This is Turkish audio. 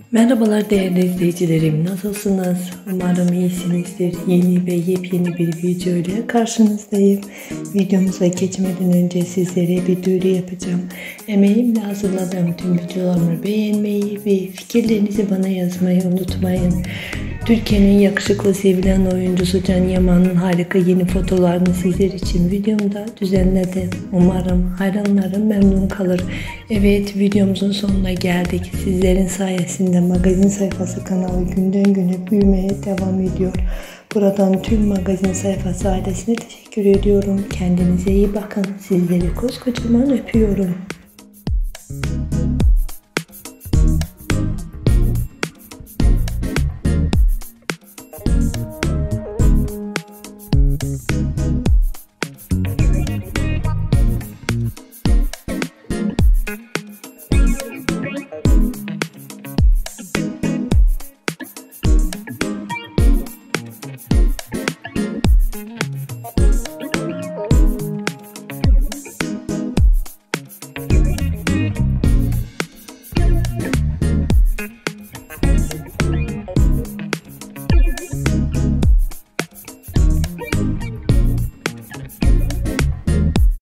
Merhabalar değerli izleyicilerim, nasılsınız? Umarım iyisinizdir. Yeni ve yepyeni bir video ile karşınızdayım. Videomuza geçmeden önce sizlere bir duyuru yapacağım. Emeğimle hazırladığım tüm videolarımı beğenmeyi ve fikirlerinizi bana yazmayı unutmayın. Türkiye'nin yakışıklı sevilen oyuncusu Can Yaman'ın harika yeni fotolarını sizler için videomda düzenledim. Umarım hayranlarım memnun kalır. Evet, videomuzun sonuna geldik. Sizlerin sayesinde magazin sayfası kanalı günden güne büyümeye devam ediyor. Buradan tüm magazin sayfası ailesine teşekkür ediyorum. Kendinize iyi bakın. Sizleri koskocaman öpüyorum.